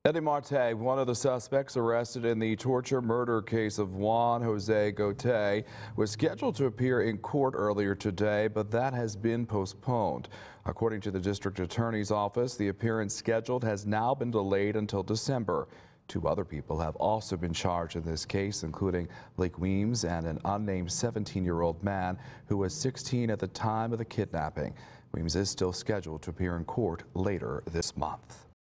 Eddie Marte, one of the suspects arrested in the torture-murder case of Juan Jose Gote, was scheduled to appear in court earlier today, but that has been postponed. According to the district attorney's office, the appearance scheduled has now been delayed until December. Two other people have also been charged in this case, including Blake Weems and an unnamed 17-year-old man who was 16 at the time of the kidnapping. Weems is still scheduled to appear in court later this month.